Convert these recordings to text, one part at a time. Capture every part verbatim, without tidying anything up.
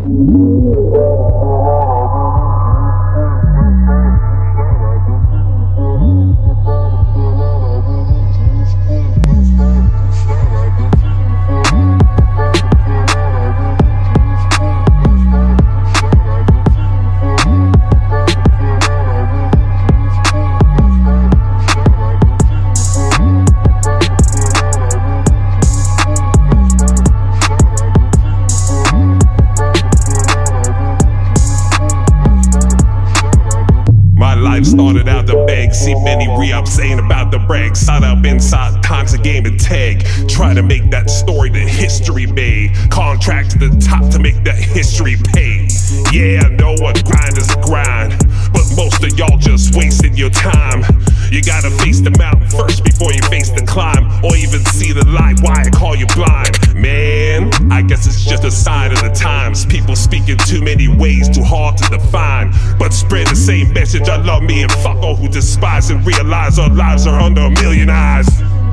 Started out the bag, see many re-ups saying about the brag. Side up inside, times a game of tag. Try to make that story that history made. Contract to the top to make that history pay. Yeah, I know a grind is a grind, but most of y'all just wasted your time. You gotta face the mountain first before you face the climb, or even see the light. Why I call you blind? Man, I guess it's just a sign of the times. People speak in too many ways, too hard to define, but spread the same message. I love me and fuck all who despise and realize our lives are under a million eyes.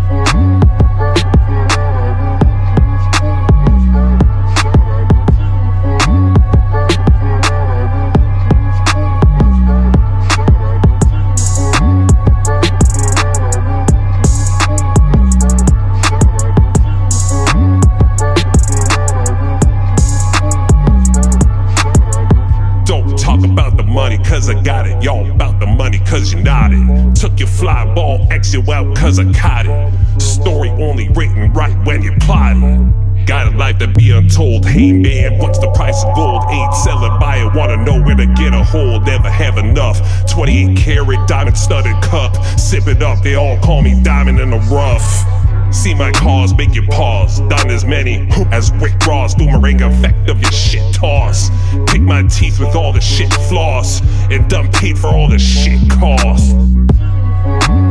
Cause I got it, y'all about the money cause you nodded. Took your fly ball, X you out cause I caught it. Story only written right when you plotted. Got a life to be untold. Hey man, what's the price of gold? Ain't selling, buy it, wanna know where to get a hold. Never have enough. Twenty-eight karat diamond studded cup. Sip it up, they all call me diamond in the rough. See my cars, make you pause. Done as many as Rick Ross. Boomerang effect of your shit toss. Pick my teeth with all the shit floss, and done paid for all the shit cost.